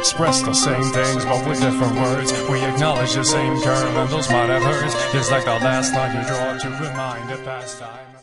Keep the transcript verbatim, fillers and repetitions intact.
express the same things but with different words. We acknowledge the same curve and those might have hurt. It's like the last line you draw to remind a past time.